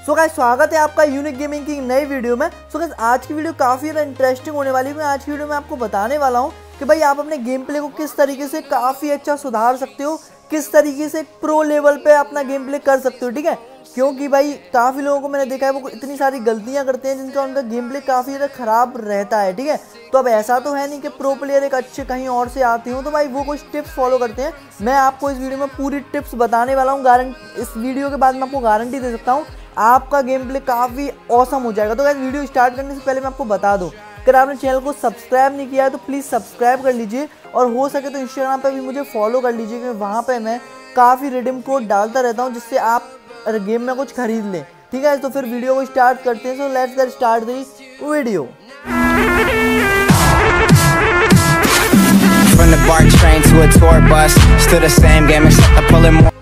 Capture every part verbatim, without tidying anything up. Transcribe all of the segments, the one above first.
So guys स्वागत है आपका यूनिक गेमिंग की नई वीडियो में। सो गाइस आज की वीडियो काफ़ी ज़्यादा इंटरेस्टिंग होने वाली है। मैं आज की वीडियो में आपको बताने वाला हूँ कि भाई आप अपने गेम प्ले को किस तरीके से काफ़ी अच्छा सुधार सकते हो, किस तरीके से प्रो लेवल पे अपना गेम प्ले कर सकते हो, ठीक है। क्योंकि भाई काफ़ी लोगों को मैंने देखा है वो इतनी सारी गलतियां करते हैं जिनका उनका गेम प्ले काफ़ी ज़्यादा ख़राब रहता है, ठीक है। तो अब ऐसा तो है नहीं कि प्रो प्लेयर एक अच्छे कहीं और से आते हो तो भाई वो कुछ टिप्स फॉलो करते हैं। मैं आपको इस वीडियो में पूरी टिप्स बताने वाला हूँ। गारंटी इस वीडियो के बाद मैं आपको गारंटी दे सकता हूँ आपका गेम प्ले काफ़ी औसम हो जाएगा। तो गाइस वीडियो स्टार्ट करने से पहले मैं आपको बता दूं, अगर आपने चैनल को सब्सक्राइब नहीं किया है तो प्लीज़ सब्सक्राइब कर लीजिए और हो सके तो इंस्टाग्राम पे भी मुझे फॉलो कर लीजिए, क्योंकि वहाँ पे मैं काफ़ी रिडीम कोड डालता रहता हूँ जिससे आप गेम में कुछ खरीद लें, ठीक है। तो फिर वीडियो को स्टार्ट करते हैं। So let's get start the video. From the BART train to a tour bus, still the same game except I'm pulling more.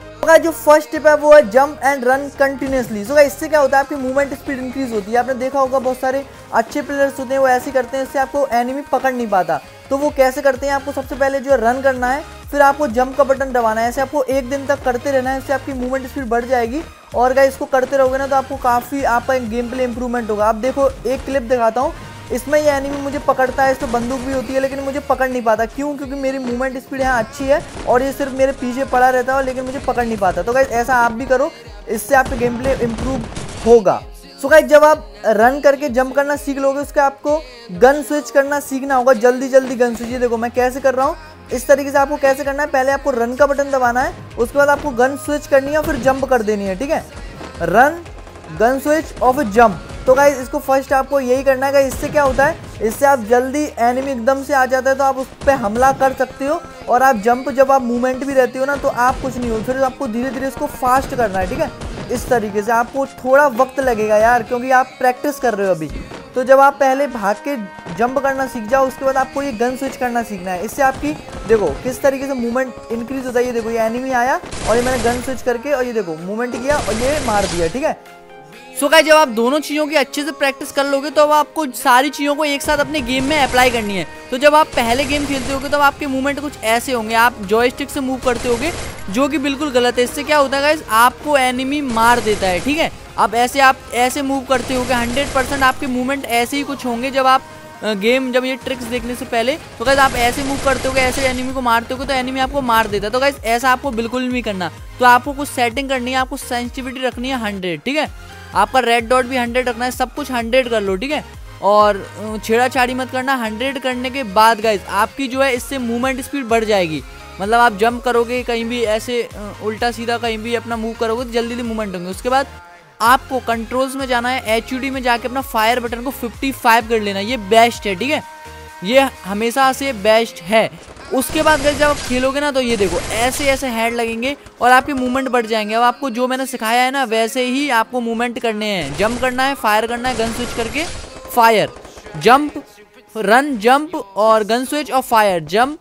जो फर्स्ट टिप है वो है jump and run continuously. So इससे क्या होता है, आपकी मूवमेंट स्पीड इंक्रीज होती है। आपने देखा होगा बहुत सारे अच्छे प्लेयर्स होते हैं वो ऐसे करते हैं, इससे आपको एनिमी पकड़ नहीं पाता। तो वो कैसे करते हैं, आपको सबसे पहले जो है रन करना है, फिर आपको जंप का बटन दबाना है। ऐसे आपको एक दिन तक करते रहना है, इससे आपकी मूवमेंट स्पीड बढ़ जाएगी। और गाइस इसको करते रहोगे ना तो आपको काफ़ी आपका गेम प्ले इंप्रूवमेंट होगा। आप देखो एक क्लिप दिखाता हूँ, इसमें ये एनिमी मुझे पकड़ता है, इसमें बंदूक भी होती है लेकिन मुझे पकड़ नहीं पाता। क्यों? क्योंकि मेरी मूवमेंट स्पीड यहाँ अच्छी है और ये सिर्फ मेरे पीछे पड़ा रहता है लेकिन मुझे पकड़ नहीं पाता। तो गाइस ऐसा आप भी करो, इससे आपका गेम प्ले इम्प्रूव होगा। सो गाइस जब आप रन करके जंप करना सीख लोगे उसके आपको गन स्विच करना सीखना होगा। जल्दी जल्दी गन स्विच, ये देखो मैं कैसे कर रहा हूँ, इस तरीके से आपको कैसे करना है। पहले आपको रन का बटन दबाना है, उसके बाद आपको गन स्विच करनी है, फिर जंप कर देनी है, ठीक है। रन, गन स्विच और फिर जंप। तो गाइस इसको फर्स्ट आपको यही करना है। इससे क्या होता है, इससे आप जल्दी एनिमी एकदम से आ जाता है तो आप उस पर हमला कर सकते हो। और आप जंप जब आप मूवमेंट भी रहती हो ना तो आप कुछ नहीं हो, फिर आपको धीरे धीरे इसको फास्ट करना है, ठीक है। इस तरीके से आपको थोड़ा वक्त लगेगा यार, क्योंकि आप प्रैक्टिस कर रहे हो अभी। तो जब आप पहले भाग के जंप करना सीख जाओ उसके बाद आपको ये गन स्विच करना सीखना है। इससे आपकी देखो किस तरीके से मूवमेंट इंक्रीज होता है। ये देखो ये एनिमी आया और ये मैंने गन स्विच करके और ये देखो मूवमेंट किया और ये मार दिया, ठीक है। सो गाइस जब आप दोनों चीज़ों की अच्छे से प्रैक्टिस कर लोगे तो अब आपको सारी चीज़ों को एक साथ अपने गेम में अप्लाई करनी है। तो जब आप पहले गेम खेलते होगे तो आपके मूवमेंट कुछ ऐसे होंगे, आप जॉयस्टिक से मूव करते होगे जो कि बिल्कुल गलत है। इससे क्या होता है गाइस, आपको एनिमी मार देता है, ठीक है। अब ऐसे आप ऐसे मूव करते होगे, हंड्रेड परसेंट आपके मूवमेंट ऐसे ही कुछ होंगे। जब आप गेम जब ये ट्रिक्स देखने से पहले तो गाइस आप ऐसे मूव करते होगे, ऐसे एनिमी को मारते होगे तो एनिमी आपको मार देता है। तो गाइस ऐसा आपको बिल्कुल नहीं करना। तो आपको कुछ सेटिंग करनी है, आपको सेंसिटिविटी रखनी है हंड्रेड, ठीक है। आपका रेड डॉट भी हंड्रेड रखना है, सब कुछ हंड्रेड कर लो, ठीक है। और छेड़ाछाड़ी मत करना। हंड्रेड करने के बाद गाइस आपकी जो है इससे मूवमेंट स्पीड बढ़ जाएगी। मतलब आप जंप करोगे कहीं भी ऐसे उल्टा सीधा कहीं भी अपना मूव करोगे तो जल्दी जल्दी मूवमेंट होंगे। उसके बाद आपको कंट्रोल्स में जाना है, एच यू डी में जाके अपना फायर बटन को फिफ्टी फाइव कर लेना। ये बेस्ट है, ठीक है, ये हमेशा से बेस्ट है। उसके बाद जब आप खेलोगे ना तो ये देखो ऐसे ऐसे हेड लगेंगे और आपके मूवमेंट बढ़ जाएंगे। अब आपको जो मैंने सिखाया है ना वैसे ही आपको मूवमेंट करने हैं। जंप करना है, फायर करना है, गन स्विच करके फायर, जंप, रन, जंप और गन स्विच और फायर, जंप,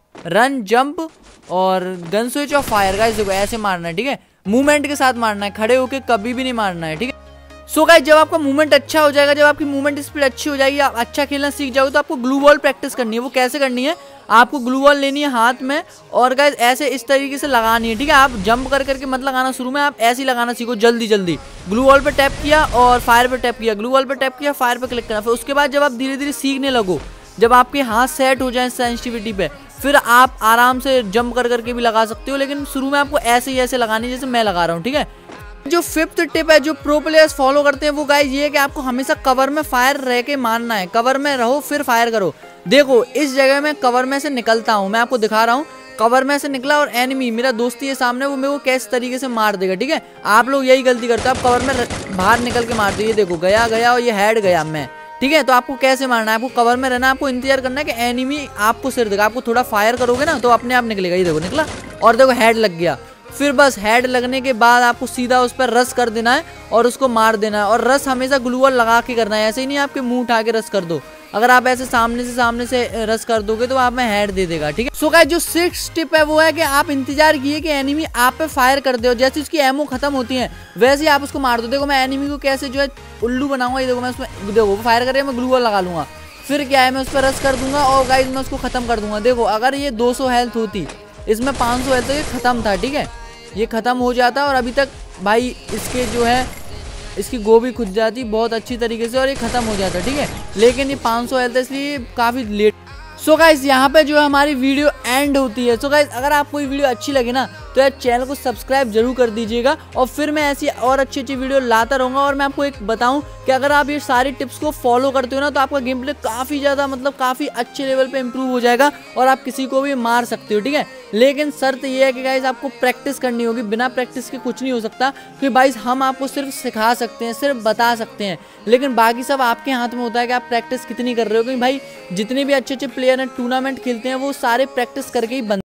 रन, जंप और गन स्विच और फायर। गाइस देखो ऐसे मारना है, ठीक है, मूवमेंट के साथ मारना है, खड़े होके कभी भी नहीं मारना है, ठीक है। सो गाइस जब आपका मूवमेंट अच्छा हो जाएगा, जब आपकी मूवमेंट स्पीड अच्छी हो जाएगी, आप अच्छा खेलना सीख जाओगे तो आपको ग्लू बॉल प्रैक्टिस करनी है। वो कैसे करनी है, आपको ग्लू बॉल लेनी है हाथ में और गाइस ऐसे इस तरीके से लगानी है, ठीक है। आप जंप कर करके मत लगाना शुरू में, आप ऐसे ही लगाना सीखो जल्दी जल्दी। ग्लू बॉल पे टैप किया और फायर पे टैप किया, ग्लू बॉल पे टैप किया, फायर पे क्लिक करना। फिर उसके बाद जब आप धीरे धीरे सीखने लगो, जब आपके हाथ सेट हो जाए सेंसिटिविटी पे, फिर आप आराम से जंप कर करके भी लगा सकते हो। लेकिन शुरू में आपको ऐसे ही ऐसे लगानी जैसे मैं लगा रहा हूँ, ठीक है। जो फिफ्थ टिप है जो प्रो प्लेयर्स फॉलो करते हैं वो गाइस ये है कि आपको हमेशा कवर में फायर रह के मारना है। कवर में रहो फिर फायर करो। देखो इस जगह में कवर में से निकलता हूँ, मैं आपको दिखा रहा हूँ। कवर में से निकला और एनिमी मेरा दोस्ती है सामने, वो मेरे को किस तरीके से मार देगा, ठीक है। आप लोग यही गलती करते हो, आप कवर में बाहर निकल के मारते हो। ये देखो गया गया और ये हेड गया मैं, ठीक है। तो आपको कैसे मारना है, आपको कवर में रहना है, आपको इंतजार करना है कि एनिमी आपको सिर देगा। आपको थोड़ा फायर करोगे ना तो अपने आप निकलेगा। ये देखो निकला और देखो हेड लग गया। फिर बस हेड लगने के बाद आपको सीधा उस पर रस कर देना है और उसको मार देना है। और रस हमेशा ग्लू बॉल लगा के करना है, ऐसे ही नहीं आपके मुंह उठा के रस कर दो। अगर आप ऐसे सामने से सामने से रस कर दोगे तो आप में हेड दे देगा, ठीक है। सो गाइस जो सिक्स टिप है वो है कि आप इंतजार कीजिए कि एनिमी आप पे फायर कर दे, जैसे उसकी एमओ खत्म होती है वैसे ही आप उसको मार दो। देखो मैं एनिमी को कैसे जो है उल्लू बनाऊंगा, ये देखो मैं उसमें देखो वो फायर करे, मैं ग्लू बॉल लगा लूंगा, फिर क्या है मैं उस पर रस कर दूंगा और गाइस मैं उसको खत्म कर दूंगा। देखो अगर ये दो सौ हेल्थ होती, इसमें पाँच सौ हेल्थ तो ये खत्म था, ठीक है, ये खत्म हो जाता। और अभी तक भाई इसके जो है इसकी गो भी खुद जाती बहुत अच्छी तरीके से और ये खत्म हो जाता, ठीक है। लेकिन ये पाँच सौ हेल्थ है इसलिए काफ़ी लेट। सो गाइस यहाँ पे जो है हमारी वीडियो एंड होती है। सो गाइस अगर आपको ये वीडियो अच्छी लगे ना तो यार चैनल को सब्सक्राइब जरूर कर दीजिएगा और फिर मैं ऐसी और अच्छी अच्छी वीडियो लाता रहूँगा। और मैं आपको एक बताऊँ कि अगर आप ये सारी टिप्स को फॉलो करते हो ना तो आपका गेम प्ले काफ़ी ज़्यादा मतलब काफ़ी अच्छे लेवल पे इंप्रूव हो जाएगा और आप किसी को भी मार सकते हो, ठीक है। लेकिन शर्त ये है कि गाइस आपको प्रैक्टिस करनी होगी, बिना प्रैक्टिस के कुछ नहीं हो सकता। क्योंकि भाई हम आपको सिर्फ सिखा सकते हैं, सिर्फ बता सकते हैं, लेकिन बाकी सब आपके हाथ में होता है कि आप प्रैक्टिस कितनी कर रहे हो। क्योंकि भाई जितने भी अच्छे अच्छे प्लेयर हैं टूर्नामेंट खेलते हैं वो सारे प्रैक्टिस करके ही बन